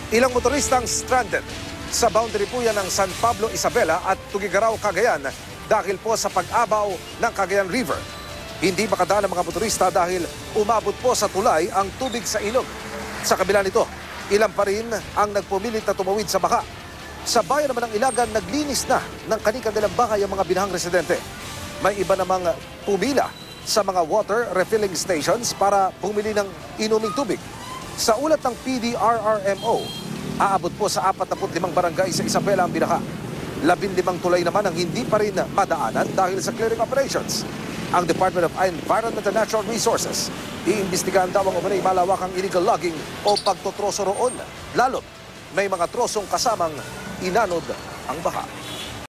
Ilang motoristang stranded sa boundary po yan ng San Pablo, Isabela at Tugigaraw, Cagayan dahil po sa pag-abaw ng Cagayan River. Hindi makadaan ang mga motorista dahil umabot po sa tulay ang tubig sa ilog. Sa kabila nito, ilan pa rin ang nagpumilit na tumawid sa baka. Sa bayan naman ng Ilagan, naglinis na ng kanilang bahay ang mga binahang residente. May iba namang pumila sa mga water refilling stations para bumili ng inuming tubig. Sa ulat ng PDRRMO, aabot po sa 45 barangay sa Isabela ang binaha. 15 tulay naman ang hindi pa rin madaanan dahil sa clearing operations. Ang Department of Environment and Natural Resources, iimbestigahan daw ang umanay malawakang illegal logging o pagtotroso roon. Lalo't may mga trosong kasamang inanod ang baha.